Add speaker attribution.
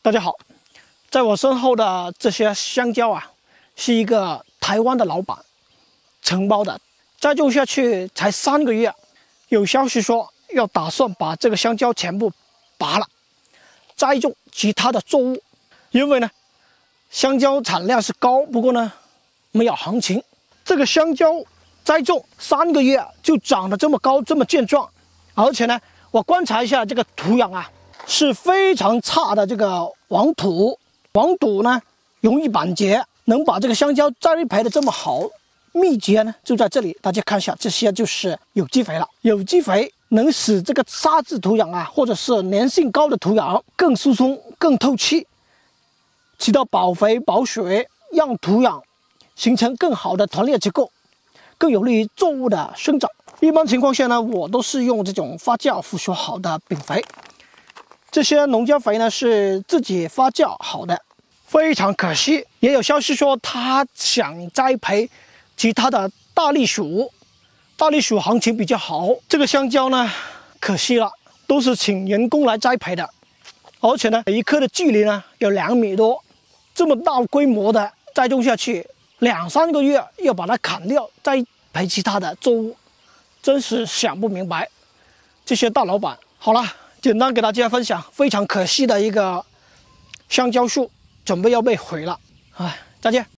Speaker 1: 大家好，在我身后的这些香蕉啊，是一个台湾的老板承包的，栽种下去才3个月，有消息说要打算把这个香蕉全部拔了，栽种其他的作物。因为呢，香蕉产量是高，不过呢，没有行情。这个香蕉栽种3个月就长得这么高，这么健壮，而且呢，我观察一下这个土壤啊。 是非常差的这个黄土，黄土呢容易板结，能把这个香蕉栽培的这么好，秘诀呢就在这里。大家看一下，这些就是有机肥了。有机肥能使这个沙质土壤啊，或者是粘性高的土壤更疏松、更透气，起到保肥保水，让土壤形成更好的团裂结构，更有利于作物的生长。一般情况下呢，我都是用这种发酵附属好的饼肥。 这些农家肥呢是自己发酵好的，非常可惜。也有消息说他想栽培其他的大栗薯，大栗薯行情比较好。这个香蕉呢，可惜了，都是请人工来栽培的，而且呢，每一棵的距离呢有2米多，这么大规模的栽种下去，2、3个月要把它砍掉，栽培其他的作物，真是想不明白这些大老板。好了。 简单给大家分享，非常可惜的一个香蕉树，准备要被毁了。哎，再见。